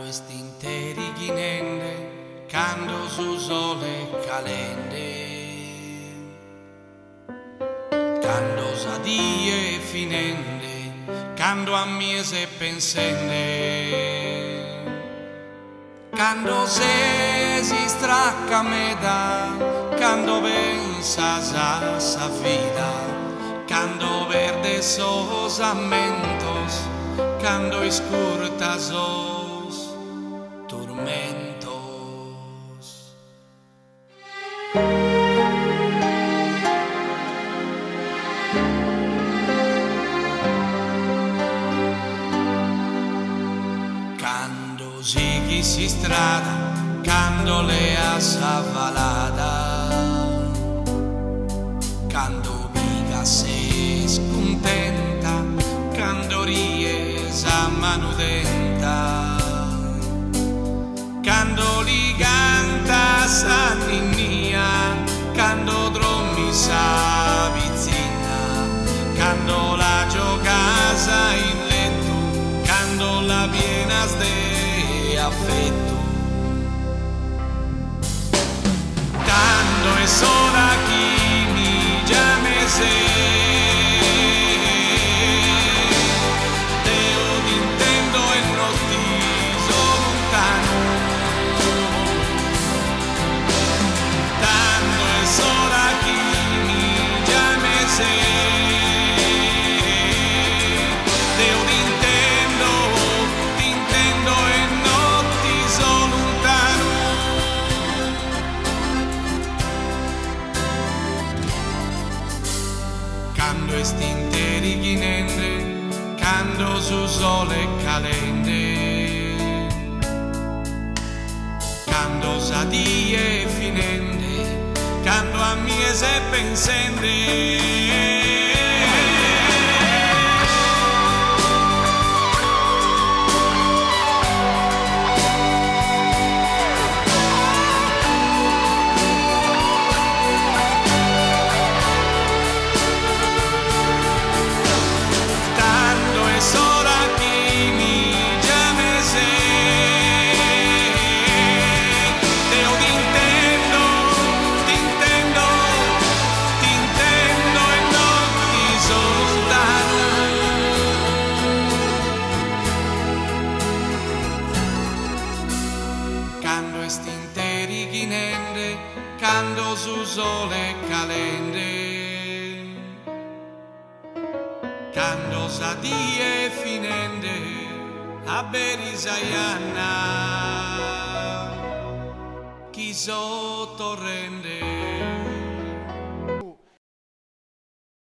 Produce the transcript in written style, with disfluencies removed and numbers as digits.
estinteri ghinende, cando su sole calende, cando sadie finende, cando a miese pensende, cando se si stracca meda, cando pensas a sa vida, cando verde sos amentos, cando escurtas os tormentos. Cando sighi si strada, cando le assavalada, cando viga se scontenta, cando ries a manudenta, cando li canta sa ninnia, cando drommi sa vizzina, cando la giocasa in letto, cando la pienas de affetto, cando è sola chi mi llame se. Cando estinteri ghinende, cando su sole calende, cando sadie finende, cando a miese pensende. Cando estinteri ghinende, cando su sole calende, cando sadie finende, a berisaianna, chi sottorrende.